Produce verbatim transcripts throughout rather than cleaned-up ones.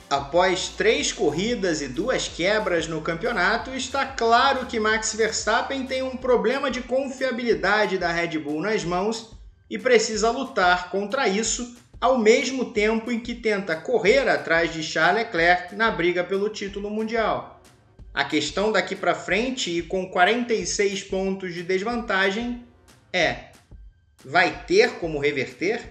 Após três corridas e duas quebras no campeonato, está claro que Max Verstappen tem um problema de confiabilidade da Red Bull nas mãos e precisa lutar contra isso, ao mesmo tempo em que tenta correr atrás de Charles Leclerc na briga pelo título mundial. A questão daqui para frente, e com quarenta e seis pontos de desvantagem, é: vai ter como reverter?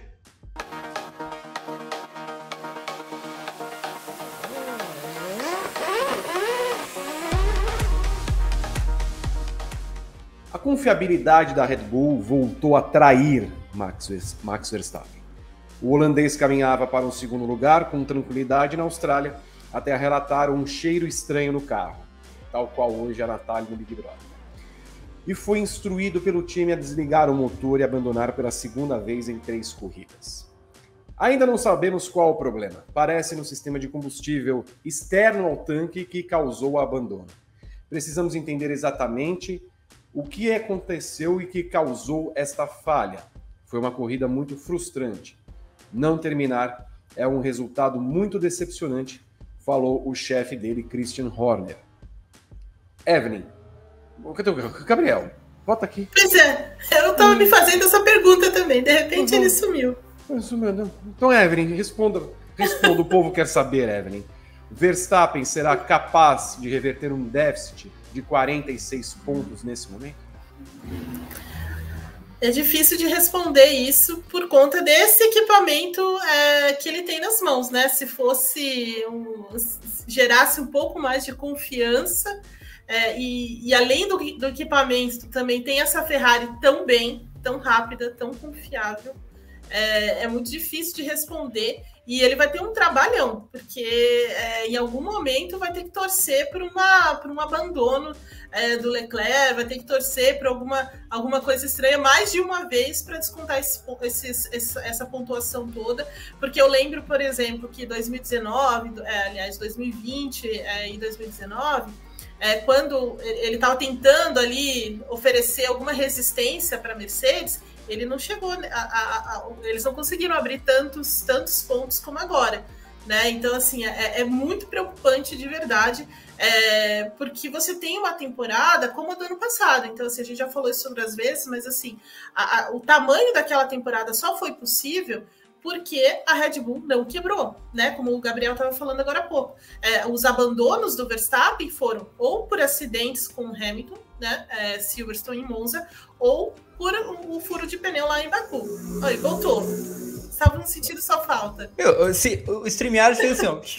A confiabilidade da Red Bull voltou a trair Max, Max Verstappen. O holandês caminhava para um segundo lugar com tranquilidade na Austrália, até relatar um cheiro estranho no carro, tal qual hoje a Natália no Big Brother. E foi instruído pelo time a desligar o motor e abandonar pela segunda vez em três corridas. Ainda não sabemos qual o problema. Parece no sistema de combustível externo ao tanque que causou o abandono. Precisamos entender exatamente o que aconteceu e que causou esta falha. Foi uma corrida muito frustrante. Não terminar é um resultado muito decepcionante, falou o chefe dele, Christian Horner. Evelyn, cadê o Gabriel? Bota aqui. Pois é, eu estava me fazendo essa pergunta também, de repente uhum. ele sumiu. Sumiu, não. Então, Evelyn, responda, responda, o povo quer saber, Evelyn. Verstappen será capaz de reverter um déficit de quarenta e seis pontos nesse momento? É difícil de responder isso por conta desse equipamento é, que ele tem nas mãos, né? Se fosse um, gerasse um pouco mais de confiança é, e, e além do, do equipamento também tem essa Ferrari tão bem, tão rápida, tão confiável. É, é muito difícil de responder e ele vai ter um trabalhão, porque é, em algum momento vai ter que torcer por, uma, por um abandono é, do Leclerc, vai ter que torcer por alguma, alguma coisa estranha mais de uma vez para descontar esse, esse, essa, essa pontuação toda, porque eu lembro, por exemplo, que dois mil e dezenove, é, aliás, dois mil e vinte é, e dois mil e dezenove, é, quando ele estava tentando ali oferecer alguma resistência para a Mercedes, ele não chegou, a, a, a, eles não conseguiram abrir tantos, tantos pontos como agora, né? Então, assim, é, é muito preocupante de verdade, é, porque você tem uma temporada como a do ano passado. Então, assim, a gente já falou isso outras vezes, mas, assim, a, a, o tamanho daquela temporada só foi possível porque a Red Bull não quebrou, né? Como o Gabriel estava falando agora há pouco. É, os abandonos do Verstappen foram ou por acidentes com o Hamilton, né? É, Silverstone em Monza, ou por o furo de pneu lá em Baku. Olha, voltou. Estava no sentido só falta. Eu, se, o StreamYard fez assim, ó.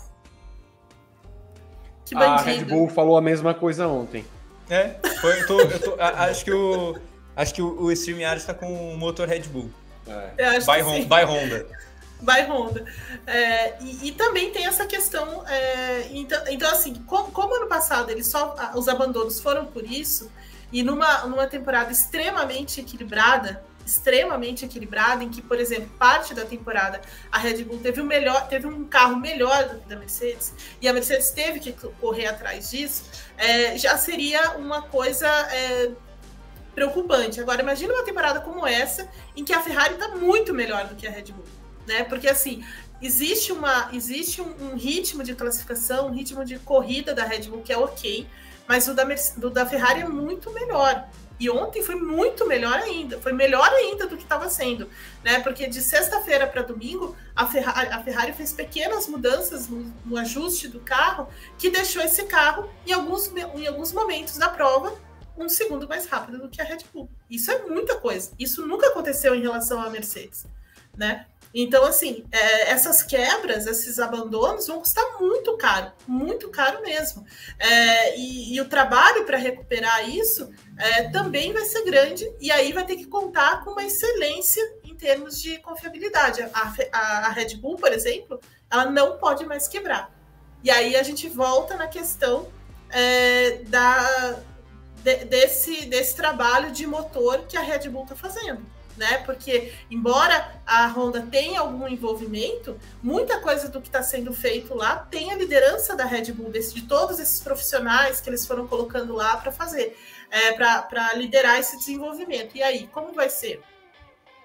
Que bandido. A Red Bull falou a mesma coisa ontem. É, foi, eu tô, eu tô, a, acho que o acho que o, o StreamYard está com o motor Red Bull. É. By, Honda, by Honda. By Honda. É, e, e também tem essa questão. É, então, então, assim, como, como ano passado eles só, os abandonos foram por isso, e numa, numa temporada extremamente equilibrada, extremamente equilibrada, em que, por exemplo, parte da temporada a Red Bull teve um, melhor, teve um carro melhor do que da Mercedes, e a Mercedes teve que correr atrás disso, é, já seria uma coisa. É, preocupante. Agora, imagina uma temporada como essa, em que a Ferrari está muito melhor do que a Red Bull, né? Porque, assim, existe, uma, existe um, um ritmo de classificação, um ritmo de corrida da Red Bull que é ok, mas o da, do, da Ferrari é muito melhor. E ontem foi muito melhor ainda, foi melhor ainda do que estava sendo, né? Porque de sexta-feira para domingo, a Ferrari, a Ferrari fez pequenas mudanças no, no ajuste do carro, que deixou esse carro, em alguns, em alguns momentos da prova, um segundo mais rápido do que a Red Bull. Isso é muita coisa. Isso nunca aconteceu em relação à Mercedes, né? Então, assim, é, essas quebras, esses abandonos vão custar muito caro, muito caro mesmo. É, e, e o trabalho para recuperar isso é, também vai ser grande, e aí vai ter que contar com uma excelência em termos de confiabilidade. A, a, a Red Bull, por exemplo, ela não pode mais quebrar. E aí a gente volta na questão é, da... De, desse, desse trabalho de motor que a Red Bull está fazendo, né? Porque, embora a Honda tenha algum envolvimento, muita coisa do que está sendo feito lá tem a liderança da Red Bull, desse, de todos esses profissionais que eles foram colocando lá para fazer, é, para liderar esse desenvolvimento. E aí, como vai ser?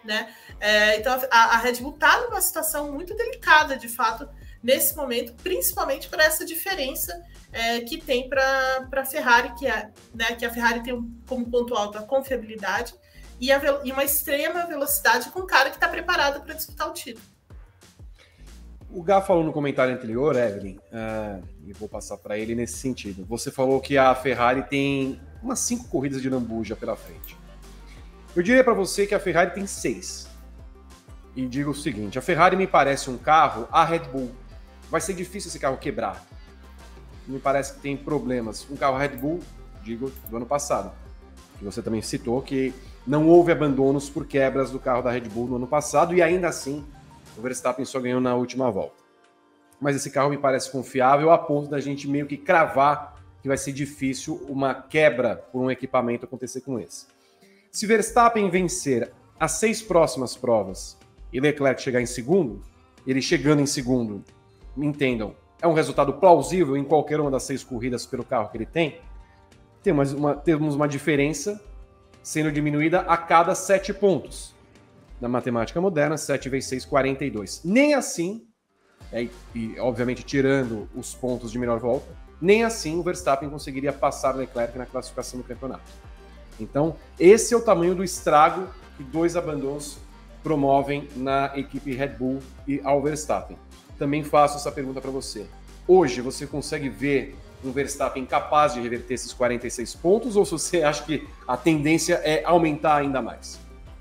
né? É, então a, a Red Bull está numa situação muito delicada, de fato, nesse momento, principalmente por essa diferença é, que tem para a Ferrari, que, é, né, que a Ferrari tem um, como ponto alto a confiabilidade e, a, e uma extrema velocidade com um cara que está preparado para disputar o título. O Gá falou no comentário anterior, Evelyn, uh, e vou passar para ele nesse sentido. Você falou que a Ferrari tem umas cinco corridas de lambuja pela frente. Eu diria para você que a Ferrari tem seis. E digo o seguinte, a Ferrari me parece um carro, a Red Bull. Vai ser difícil esse carro quebrar. Me parece que tem problemas. Um carro Red Bull, digo, do ano passado, que você também citou, que não houve abandonos por quebras do carro da Red Bull no ano passado, e ainda assim o Verstappen só ganhou na última volta. Mas esse carro me parece confiável a ponto da gente meio que cravar que vai ser difícil uma quebra por um equipamento acontecer com esse. Se Verstappen vencer as seis próximas provas e Leclerc chegar em segundo, ele chegando em segundo, me entendam, é um resultado plausível em qualquer uma das seis corridas pelo carro que ele tem, temos uma, temos uma diferença sendo diminuída a cada sete pontos. Na matemática moderna, sete vezes seis, quarenta e dois. Nem assim, é, e obviamente tirando os pontos de melhor volta, nem assim o Verstappen conseguiria passar Leclerc na classificação do campeonato. Então, esse é o tamanho do estrago que dois abandonos promovem na equipe Red Bull e ao Verstappen. Também faço essa pergunta para você. Hoje, você consegue ver um Verstappen capaz de reverter esses quarenta e seis pontos, ou se você acha que a tendência é aumentar ainda mais?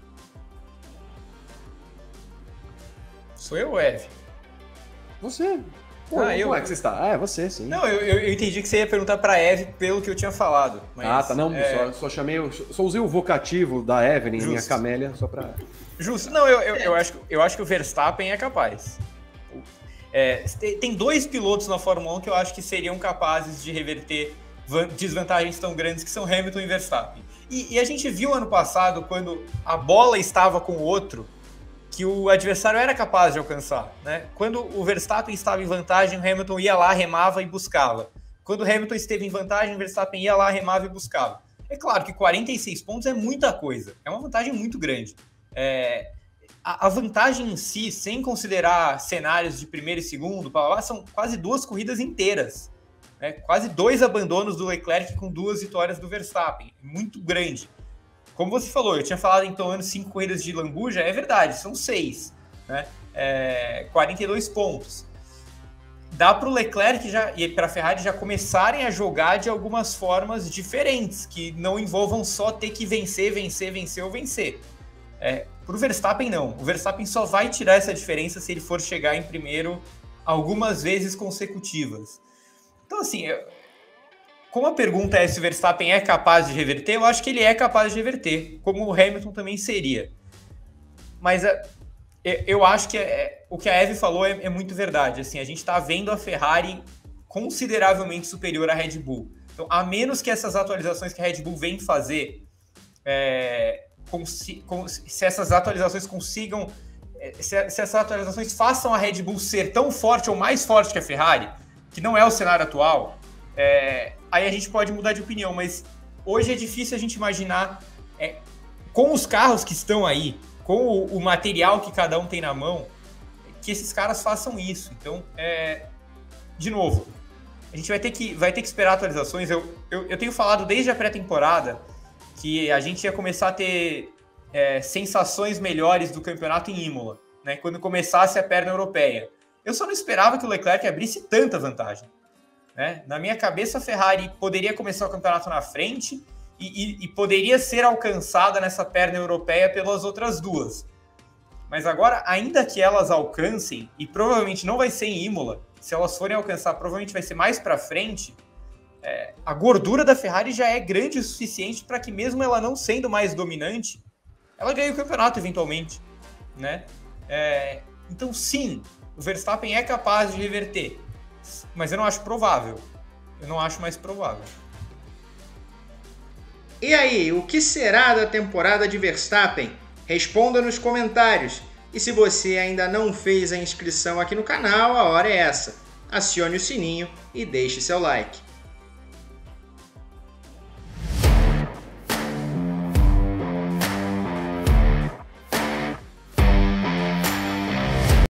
Sou eu, Ev? Você. Pô, ah, eu... Como é que você está? Ah, é você, sim. Não, eu, eu entendi que você ia perguntar pra Eve pelo que eu tinha falado. Mas, ah, tá. Não, é... só, só chamei, só usei o vocativo da Evelyn, Justo. minha camélia, só pra... Justo. Não, eu, eu, eu, acho, eu acho que o Verstappen é capaz. É, tem dois pilotos na Fórmula um que eu acho que seriam capazes de reverter desvantagens tão grandes, que são Hamilton e Verstappen. E, e a gente viu ano passado, quando a bola estava com o outro, que o adversário era capaz de alcançar, né? Quando o Verstappen estava em vantagem, o Hamilton ia lá, remava e buscava. Quando o Hamilton esteve em vantagem, o Verstappen ia lá, remava e buscava. É claro que quarenta e seis pontos é muita coisa, é uma vantagem muito grande. É, a, a vantagem em si, sem considerar cenários de primeiro e segundo, blá, blá, são quase duas corridas inteiras. Né? Quase dois abandonos do Leclerc com duas vitórias do Verstappen. Muito grande. Como você falou, eu tinha falado então anos cinco corridas de lambuja, é verdade, são seis, né? É, quarenta e dois pontos. Dá para o Leclerc já, e para a Ferrari já começarem a jogar de algumas formas diferentes, que não envolvam só ter que vencer, vencer, vencer ou vencer. É, para o Verstappen não, o Verstappen só vai tirar essa diferença se ele for chegar em primeiro algumas vezes consecutivas. Então assim... Eu, Como a pergunta é se o Verstappen é capaz de reverter, eu acho que ele é capaz de reverter, como o Hamilton também seria. Mas eu acho que é, o que a Eve falou é, é muito verdade. Assim, a gente está vendo a Ferrari consideravelmente superior à Red Bull. Então, a menos que essas atualizações que a Red Bull vem fazer, é, consi, com, se essas atualizações consigam, se, se essas atualizações façam a Red Bull ser tão forte ou mais forte que a Ferrari, que não é o cenário atual, é, aí a gente pode mudar de opinião, mas hoje é difícil a gente imaginar, é, com os carros que estão aí, com o, o material que cada um tem na mão, que esses caras façam isso. Então, é, de novo, a gente vai ter que, vai ter que esperar atualizações. Eu, eu, eu tenho falado desde a pré-temporada que a gente ia começar a ter é, sensações melhores do campeonato em Imola, né, quando começasse a perna europeia. Eu só não esperava que o Leclerc abrisse tanta vantagem. Né? Na minha cabeça, a Ferrari poderia começar o campeonato na frente e, e, e poderia ser alcançada nessa perna europeia pelas outras duas. Mas agora, ainda que elas alcancem, e provavelmente não vai ser em Imola, se elas forem alcançar, provavelmente vai ser mais para frente, é, a gordura da Ferrari já é grande o suficiente para que, mesmo ela não sendo mais dominante, ela ganhe o campeonato eventualmente. Né? É, então, sim, o Verstappen é capaz de reverter. Mas eu não acho provável. Eu não acho mais provável. E aí, o que será da temporada de Verstappen? Responda nos comentários. E se você ainda não fez a inscrição aqui no canal, a hora é essa. Acione o sininho e deixe seu like.